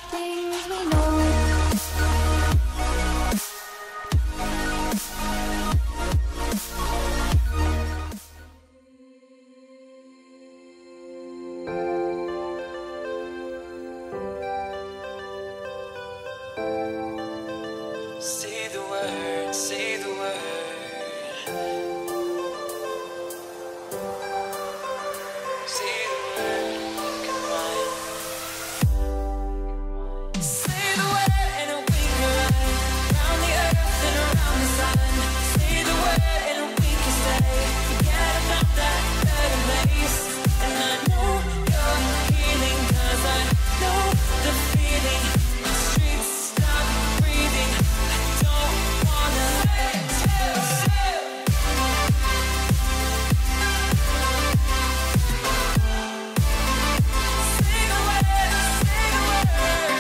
things we know. Say the word, say the word. Say the word, come on. Say the word and we can run around the earth and around the sun. Say the word and we can stay. Forget about that better place. And I know you're healing, 'cause I know the feeling. The streets stop breathing. Don't wanna let you. Say the word, say the word.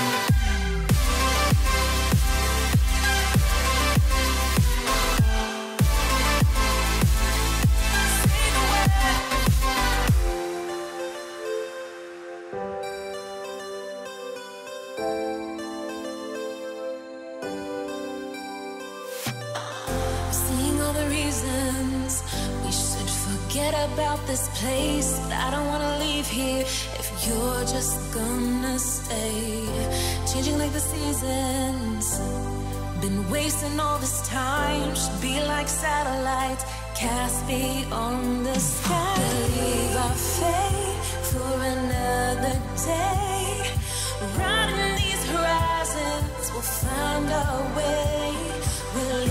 Say the word. Seeing all the reasons we should forget about this place, but I don't wanna leave here if you're just gonna stay. Changing like the seasons, been wasting all this time. Should be like satellites cast beyond the sky. Believe our fate for another day. Riding these horizons, we'll find our way. We'll